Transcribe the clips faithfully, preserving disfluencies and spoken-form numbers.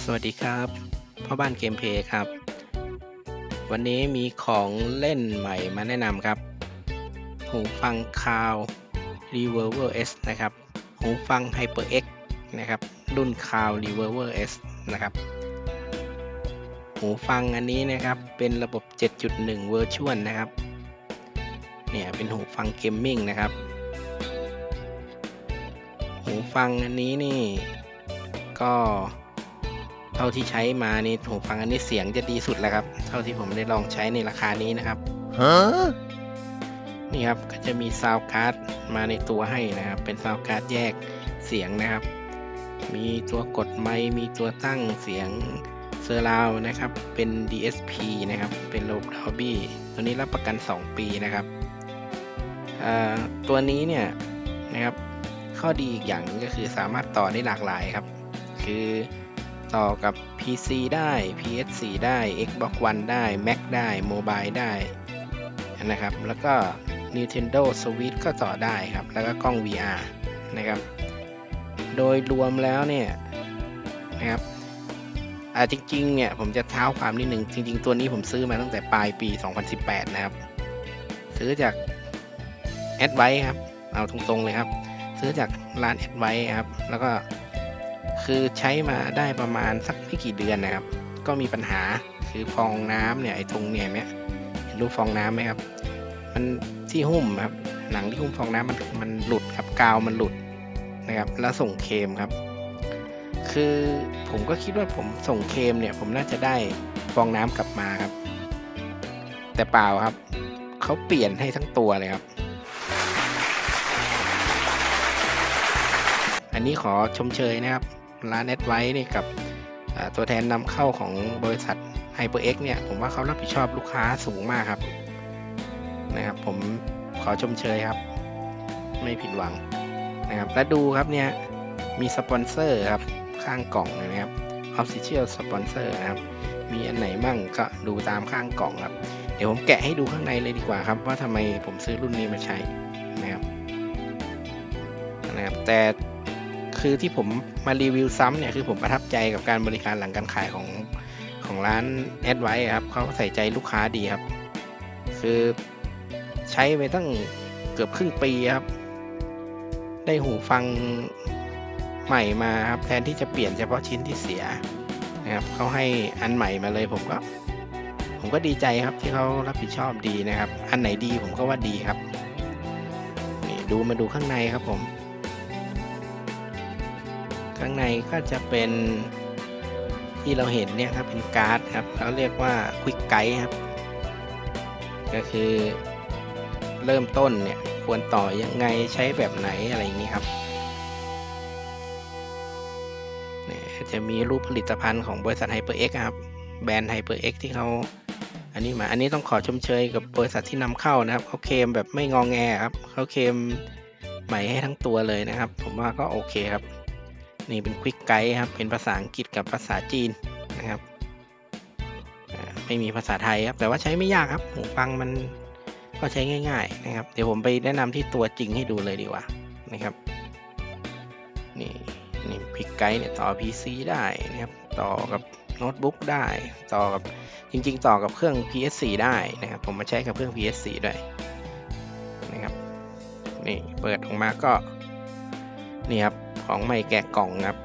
วัสดีครับพ่อบ้านเกมเพลย์ครับวันนี้มีของเล่นใหม่มาแนะนำครับหูฟังคาว Reverber S นะครับหูฟัง HyperX นะครับรุ่นคาว Reverber S นะครับหูฟังอันนี้นะครับเป็นระบบ เจ็ดจุดหนึ่ง Virtual นะครับเนี่ยเป็นหูฟังเกมมิ่งนะครับหูฟังอันนี้นี่ก็เท่าที่ใช้มานี่หูฟังอันนี้เสียงจะดีสุดแล้วครับเท่าที่ผมได้ลองใช้ในราคานี้นะครับ huh? นี่ครับก็จะมีซาวด์การ์ดมาในตัวให้นะครับเป็นซาวด์การ์ดแยกเสียงนะครับมีตัวกดไมค์มีตัวตั้งเสียงเซอร์ราวด์นะครับเป็น ดี เอส พี นะครับเป็นระบบ Dolby ตัวนี้รับประกันสองปีนะครับตัวนี้เนี่ยนะครับข้อดีอีกอย่างก็คือสามารถต่อได้หลากหลายครับคือต่อกับ พี ซี ได้ พี เอส โฟร์ ได้ Xbox One ได้ Mac ได้ Mobile ได้นะครับแล้วก็ Nintendo Switch ก็ต่อได้ครับแล้วก็กล้อง วี อาร์ นะครับโดยรวมแล้วเนี่ยนะครับอ่าจริงๆเนี่ยผมจะเท้าความนิดนึงจริงๆตัวนี้ผมซื้อมาตั้งแต่ปลายปีสองพันสิบแปดนะครับซื้อจาก Advice ครับเอาตรงๆเลยครับซื้อจากร้าน Advice ครับแล้วก็คือใช้มาได้ประมาณสักไม่กี่เดือนนะครับก็มีปัญหาคือฟองน้ำเนี่ยไอ้ตรงเนี่ยเนี่ยเห็นรูปฟองน้ำไหมครับมันที่หุ้มครับหนังที่หุ้มฟองน้ำมันมันหลุดครับกาวมันหลุดนะครับแล้วส่งเคมครับคือผมก็คิดว่าผมส่งเคมเนี่ยผมน่าจะได้ฟองน้ำกลับมาครับแต่เปล่าครับเขาเปลี่ยนให้ทั้งตัวเลยครับอันนี้ขอชมเชยนะครับร้าน Advice นี่กับตัวแทนนำเข้าของบริษัท HyperX เนี่ยผมว่าเขารับผิดชอบลูกค้าสูงมากครับนะครับผมขอชมเชยครับไม่ผิดหวังนะครับและดูครับเนี่ยมีสปอนเซอร์ครับข้างกล่องเลยนะครับ Official Sponsor นะครับมีอันไหนมั่งก็ดูตามข้างกล่องครับเดี๋ยวผมแกะให้ดูข้างในเลยดีกว่าครับว่าทำไมผมซื้อรุ่นนี้มาใช้นะครับนะครับแต่คือที่ผมมารีวิวซ้ำเนี่ยคือผมประทับใจกับการบริการหลังการขายของของร้าน Advice ครับเขาใส่ใจลูกค้าดีครับคือใช้ไปตั้งเกือบครึ่งปีครับได้หูฟังใหม่มาครับแทนที่จะเปลี่ยนเฉพาะชิ้นที่เสียนะครับเขาให้อันใหม่มาเลยผมก็ผมก็ดีใจครับที่เขารับผิดชอบดีนะครับอันไหนดีผมก็ว่าดีครับนี่ดูมาดูข้างในครับผมข้างในก็จะเป็นที่เราเห็นเนี่ยครับเป็นการ์ดครับเขาเรียกว่า Quick Guide ครับก็คือเริ่มต้นเนี่ยควรต่อยังไงใช้แบบไหนอะไรอย่างนี้ครับเนี่ยจะมีรูปผลิตภัณฑ์ของบริษัท HyperX ครับแบรนด์ HyperX ที่เขาอันนี้มาอันนี้ต้องขอชมเชยกับบริษัทที่นำเข้านะครับเขาเคลมแบบไม่งอแงครับเขาเคลมใหม่ให้ทั้งตัวเลยนะครับผมว่าก็โอเคครับนี่เป็น Quick Guide ครับเป็นภาษาอังกฤษกับภาษาจีนนะครับไม่มีภาษาไทยครับแต่ว่าใช้ไม่ยากครับหูฟังมันก็ใช้ง่ายๆนะครับเดี๋ยวผมไปแนะนำที่ตัวจริงให้ดูเลยดีกว่านะครับนี่นี่ Quick Guide เนี่ยต่อ พี ซี ได้นะครับต่อกับโน้ตบุ๊กได้ต่อกับจริงๆต่อกับเครื่อง พี เอส โฟร์ ได้นะครับผมมาใช้กับเครื่อง พี เอส โฟร์ ด้วยนะครับนี่เปิดออกมาก็นี่ครับของใหม่แกะกล่องครับ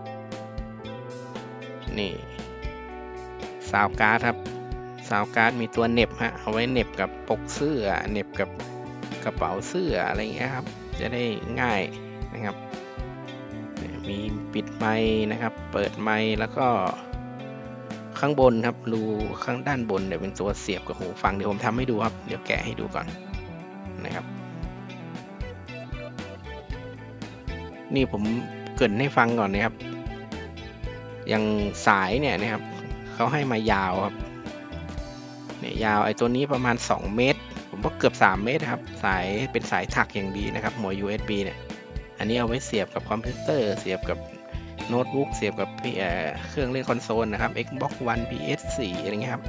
นี่ซาวการ์ดครับซาวการ์ดมีตัวเน็บฮะเอาไว้เน็บกับปกเสื้อเน็บกับกระเป๋าเสื้ออะไรอย่างเงี้ยครับจะได้ง่ายนะครับมีปิดไมค์นะครับเปิดไมค์แล้วก็ข้างบนครับรูข้างด้านบนเนี่ยเป็นตัวเสียบกับหูฟังเดี๋ยวผมทำให้ดูครับเดี๋ยวแกะให้ดูก่อนนะครับนี่ผมเกริ่นให้ฟังก่อนนะครับอย่างสายเนี่ยนะครับเขาให้มายาวครับเนี่ยยาวไอ้ตัวนี้ประมาณสองเมตรผมว่าเกือบสามเมตรครับสายเป็นสายถักอย่างดีนะครับหัว ยู เอส บี เนี่ยอันนี้เอาไว้เสียบกับคอมพิวเตอร์เสียบกับโน้ตบุ๊กเสียบกับเครื่องเล่นคอนโซลนะครับ Xbox One พี เอส โฟร์ อะไรเงี้ยครับ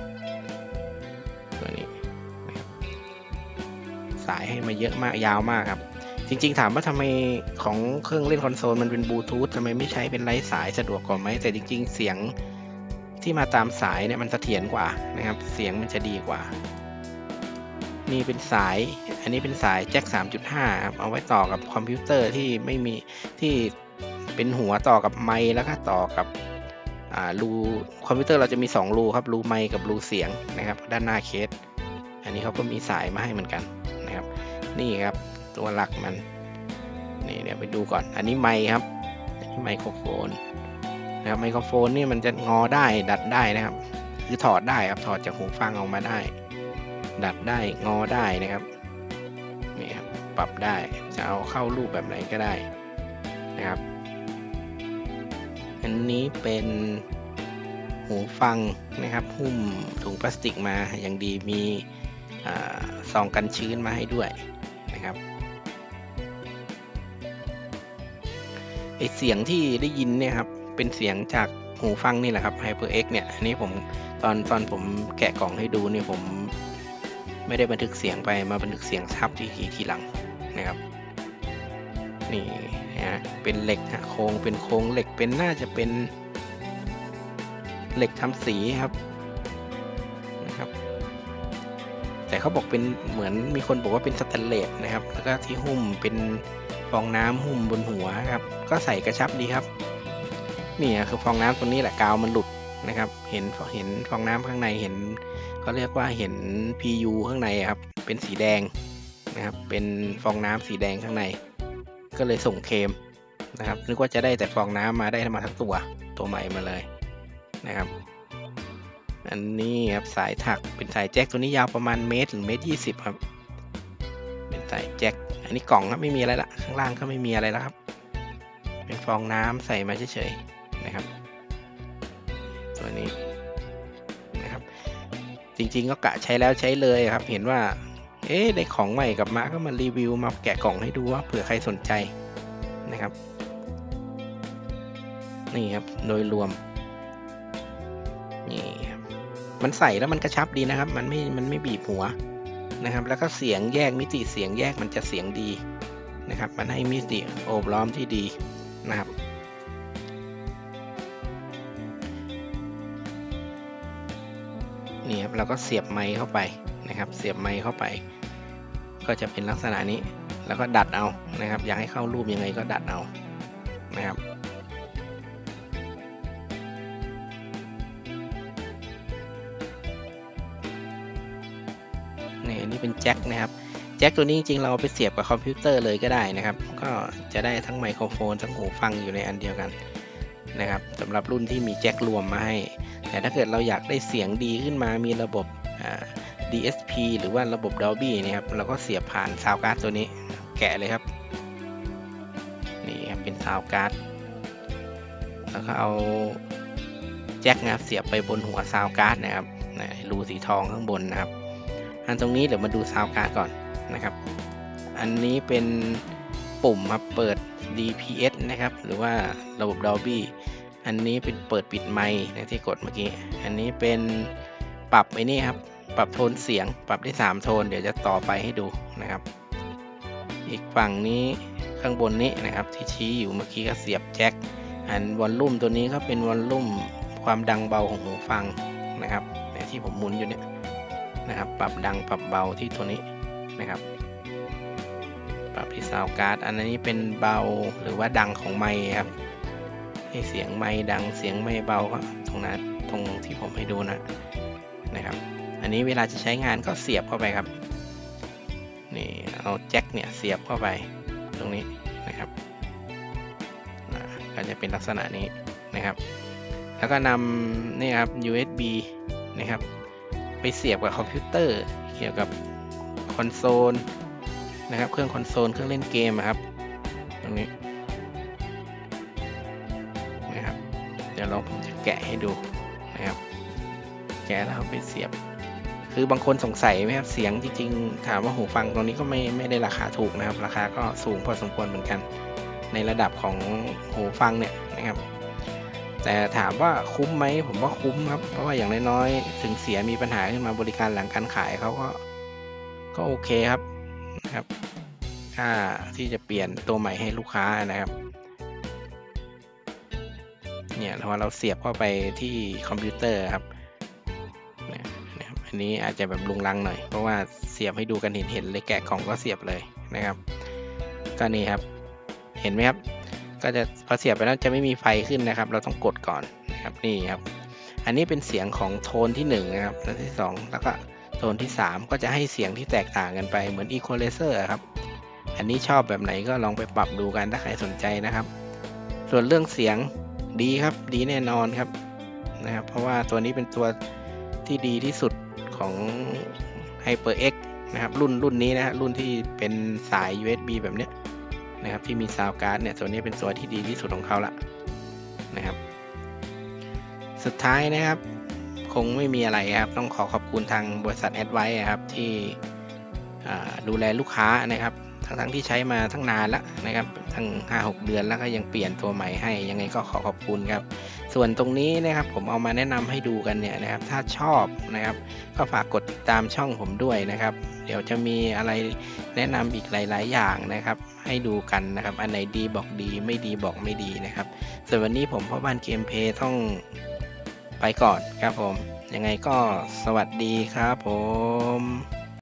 ตัวนี้สายให้มาเยอะมากยาวมากครับจริงๆถามว่าทำไมของเครื่องเล่นคอนโซลมันเป็นบลูทูธทำไมไม่ใช้เป็นไร้สายสะดวกกว่าไหมแต่จริงๆเสียงที่มาตามสายเนี่ยมันเสถียรกว่านะครับเสียงมันจะดีกว่านี่เป็นสายอันนี้เป็นสายแจ็ค สามจุดห้า ครับเอาไว้ต่อกับคอมพิวเตอร์ที่ไม่มีที่เป็นหัวต่อกับไมค์แล้วก็ต่อกับอ่ารูคอมพิวเตอร์เราจะมีสองรูครับรูไมค์กับรูเสียงนะครับด้านหน้าเคสอันนี้เขาก็มีสายมาให้เหมือนกันนะครับนี่ครับตัวหลักมันนี่เดี๋ยวไปดูก่อนอันนี้ไมค์ครับอันนี้ไมโครโฟนนะครับไมโครโฟนนี่มันจะงอได้ดัดได้นะครับคือถอดได้ครับถอดจากหูฟังออกมาได้ดัดได้งอได้นะครับนี่ครับปรับได้จะเอาเข้ารูปแบบไหนก็ได้นะครับอันนี้เป็นหูฟังนะครับหุ้มถุงพลาสติกมาอย่างดีมีซองกันชื้นมาให้ด้วยนะครับไอเสียงที่ได้ยินเนี่ยครับเป็นเสียงจากหูฟังนี่แหละครับ HyperX เนี่ยอันนี้ผมตอนตอนผมแกะกล่องให้ดูเนี่ยผมไม่ได้บันทึกเสียงไปมาบันทึกเสียงทับทีทีหลังนะครับนี่นะเป็นเหล็กโครงเป็นโครงเหล็กเป็นน่าจะเป็นเหล็กทำสีครับนะครับแต่เขาบอกเป็นเหมือนมีคนบอกว่าเป็นสแตนเลสนะครับแล้วก็ที่หุ้มเป็นฟองน้ำหุ้มบนหัวครับก็ใส่กระชับดีครับนี่คือฟองน้ำตรงนี้แหละกาวมันหลุดนะครับเห็นเห็นฟองน้ำข้างในเห็นเขาเรียกว่าเห็น พี ยู ข้างในครับเป็นสีแดงนะครับเป็นฟองน้ำสีแดงข้างในก็เลยส่งเคมนะครับนึกว่าจะได้แต่ฟองน้ำมาได้มาทั้งตัวตัวใหม่มาเลยนะครับอันนี้ครับสายถักเป็นสายแจ็คตัวนี้ยาวประมาณเมตรถึงเมตรยี่สิบครับเป็นสายแจ็คอันนี้กล่องครับไม่มีอะไรละข้างล่างก็ไม่มีอะไรแล้วครับเป็นฟองน้ำใส่มาเฉยๆนะครับตัวนี้นะครับจริงๆก็กะใช้แล้วใช้เลยครับเห็นว่าเอ๊ะได้ของใหม่กลับมาก็มารีวิวมาแกะกล่องให้ดูว่าเผื่อใครสนใจนะครับนี่ครับโดยรวมนี่ครับมันใส่แล้วมันกระชับดีนะครับมันไม่มันไม่บีบหัวนะครับแล้วก็เสียงแยกมิติเสียงแยกมันจะเสียงดีนะครับมันให้มิติโอบล้อมที่ดีนะครับนี่ครับเราก็เสียบไมค์เข้าไปนะครับเสียบไมค์เข้าไปก็จะเป็นลักษณะนี้แล้วก็ดัดเอานะครับอยากให้เข้ารูปยังไงก็ดัดเอานะครับนี่อันนี้เป็นแจ็คนะครับแจ็คตัวนี้จริงๆเราไปเสียบกับคอมพิวเตอร์เลยก็ได้นะครับก็จะได้ทั้งไมโครโฟนทั้งหูฟังอยู่ในอันเดียวกันนะครับสำหรับรุ่นที่มีแจ็ครวมมาให้แต่ถ้าเกิดเราอยากได้เสียงดีขึ้นมามีระบบ ดี เอส พี หรือว่าระบบ Dolby นี่ครับเราก็เสียบผ่านซาวด์การ์ดตัวนี้แกะเลยครับนี่ครับเป็นซาวด์การ์ดแล้วก็เอาแจ็คนะครับเสียบไปบนหัวซาวด์การ์ดนะครับรูสีทองข้างบนนะครับอันตรงนี้เดี๋ยวมาดูซาวด์การ์ดก่อนนะครับอันนี้เป็นปุ่มครับเปิด ดี พี เอส นะครับหรือว่าระบบ Dolby อันนี้เป็นเปิดปิดไมค์ที่กดเมื่อกี้อันนี้เป็นปรับไอ้นี่ครับปรับโทนเสียงปรับได้สามโทนเดี๋ยวจะต่อไปให้ดูนะครับอีกฝั่งนี้ข้างบนนี้นะครับที่ชี้อยู่เมื่อกี้ก็เสียบแจ็คอันวอลลุ่มตัวนี้ก็เป็นวอลลุ่มความดังเบาของหูฟังนะครับที่ผมหมุนอยู่เนี่ยนะครับปรับดังปรับเบาที่ตัวนี้นะครับปรับที่ซาวด์การ์ดอันนี้เป็นเบาหรือว่าดังของไมค์ครับให้เสียงไมค์ดังเสียงไม่เบาก็ตรงนั้นตรงที่ผมให้ดูนะนะครับอันนี้เวลาจะใช้งานก็เสียบเข้าไปครับนี่เอาแจ็คเนี่ยเสียบเข้าไปตรงนี้นะครับก็จะเป็นลักษณะนี้นะครับแล้วก็นำนี่ครับ ยู เอส บี นะครับไปเสียบกับคอมพิวเตอร์เกี่ยวกับคอนโซลนะครับเครื่องคอนโซลเครื่องเล่นเกมครับตรงนี้นะครับเดี๋ยวเราผมจะแกะให้ดูนะครับแกะแล้วไปเสียบคือบางคนสงสัยไหมครับเสียงจริงๆถามว่าหูฟังตรงนี้ก็ไม่ไม่ได้ราคาถูกนะครับราคาก็สูงพอสมควรเหมือนกันในระดับของหูฟังเนี่ยนะครับแต่ถามว่าคุ้มไหมผมว่าคุ้มครับเพราะว่าอย่างน้อยๆถึงเสียมีปัญหาขึ้นมาบริการหลังการขายเขาก็ก็โอเคครับนะครับค่าที่จะเปลี่ยนตัวใหม่ให้ลูกค้านะครับเนี่ยพอเราเสียบเข้าไปที่คอมพิวเตอร์ครับเนี่ยอันนี้อาจจะแบบลุงลังหน่อยเพราะว่าเสียบให้ดูกันเห็นๆเลยแกะกล่องก็เสียบเลยนะครับก็นี่ครับเห็นไหมครับก็จะพอเสียบไปแล้วจะไม่มีไฟขึ้นนะครับเราต้องกดก่อนนะครับนี่ครับอันนี้เป็นเสียงของโทนที่หนึ่งนะครับโทนที่สองแล้วก็โทนที่สามก็จะให้เสียงที่แตกต่างกันไปเหมือน Equalizer ครับอันนี้ชอบแบบไหนก็ลองไปปรับดูกันถ้าใครสนใจนะครับส่วนเรื่องเสียงดีครับดีแน่นอนครับนะครับเพราะว่าตัวนี้เป็นตัวที่ดีที่สุดของ HyperX นะครับรุ่นรุ่นนี้นะฮะรุ่นที่เป็นสาย ยู เอส บี แบบเนี้ยนะครับที่มีซาวด์การ์ดเนี่ยตัวนี้เป็นตัวที่ดีที่สุดของเขาละนะครับสุดท้ายนะครับคงไม่มีอะไรครับต้องขอขอบคุณทางบริษัท Advice ครับที่ดูแลลูกค้านะครับทั้งทั้งที่ใช้มาทั้งนานแล้วนะครับทั้ง ห้าหก เดือนแล้วก็ยังเปลี่ยนตัวใหม่ให้ยังไงก็ขอขอบคุณครับส่วนตรงนี้นะครับผมเอามาแนะนำให้ดูกันเนี่ยนะครับถ้าชอบนะครับก็ฝากกดติดตามช่องผมด้วยนะครับเดี๋ยวจะมีอะไรแนะนำอีกหลายๆอย่างนะครับให้ดูกันนะครับอันไหนดีบอกดีไม่ดีบอกไม่ดีนะครับส่วนวันนี้ผมพ่อบ้านเกมเพย์ต้องไปก่อนครับผมยังไงก็สวัสดีครับผม